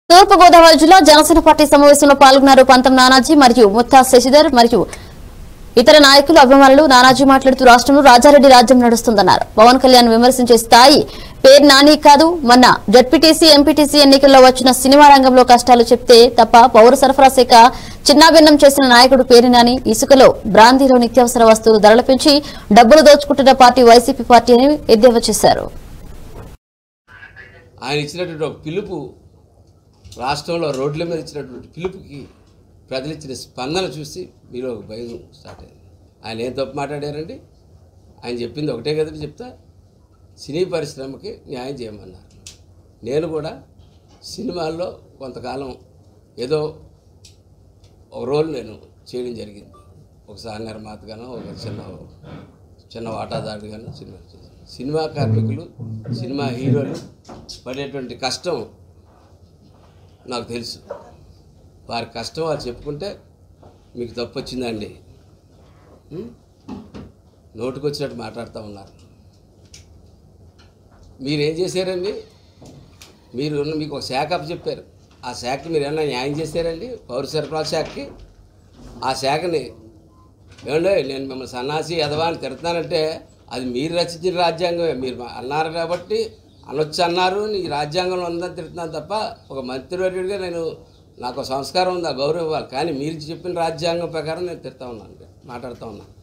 తూర్పు గోదావరి జిల్లా జనసేన పార్టీ సమావేశంలో పాల్గొన్నారు పంతం నానాజీ మరియు ముత్తా శశిధర్ మరియు ఇతర నాయకులు అభిమానులు. నానాజీ మాట్లాడుతూ రాష్ట్రంలో రాజారెడ్డి రాజ్యం నడుస్తుందన్నారు. పవన్ కళ్యాణ్ విమర్శించే స్థాయి పేరు నాని కాదు. మొన్న జడ్పీటీసీ ఎంపీటీసీ ఎన్నికల్లో వచ్చిన సినిమా రంగంలో కష్టాలు చెప్తే తప్ప పౌర సరఫరా శాఖ చిన్నాభిన్నం చేసిన నాయకుడు పేరు నాని. ఇసుకలో బ్రాందీలో నిత్యావసర వస్తువులు ధరలు పెంచి డబ్బులు దోచుకుంటున్న పార్టీ వైసీపీ పార్టీ అని ఎద్దేవా చేశారు. ఆయన ఇచ్చినటువంటి ఒక పిలుపు, రాష్ట్రంలో రోడ్ల మీద ఇచ్చినటువంటి పిలుపుకి ప్రజలు ఇచ్చిన స్పందన చూసి మీరు ఒక భయం స్టార్ట్ అయింది. ఆయన ఏం తప్పు మాట్లాడారండి? ఆయన చెప్పింది ఒకటే కదండి చెప్తా, సినీ పరిశ్రమకి న్యాయం చేయమన్నారు. నేను కూడా సినిమాల్లో కొంతకాలం ఏదో ఒక రోల్ నేను చేయడం జరిగింది. ఒకసారి నిర్మాతగానో ఒక చిన్న వాటాదారుగానో సినిమా కార్మికులు, సినిమా హీరోలు పడేటువంటి కష్టం నాకు తెలుసు. వారి కష్టం వాళ్ళు చెప్పుకుంటే మీకు తప్పు వచ్చిందండి, నోటుకొచ్చినట్టు మాట్లాడుతూ ఉన్నారు. మీరేం చేశారండి? మీకు ఒక శాఖ చెప్పారు. ఆ శాఖకి మీరు ఏమన్నా న్యాయం చేశారండి? పౌర సరఫరాల శాఖకి. ఆ శాఖని ఏమండి నేను మిమ్మల్ని సన్నాసి ఎదవా అని తిడతానంటే అది మీరు రచించిన రాజ్యాంగమే. మీరు అన్నారు కాబట్టి అనొచ్చు అన్నారు. ఈ రాజ్యాంగంలో ఉందని తిడుతున్నాను తప్ప ఒక మంత్రివర్యుడిగా నాకు సంస్కారం ఉంది, ఆ గౌరవం ఇవ్వాలి. కానీ మీరు చెప్పిన రాజ్యాంగం ప్రకారం నేను తిడతా ఉన్నాను, మాట్లాడుతూ ఉన్నాను.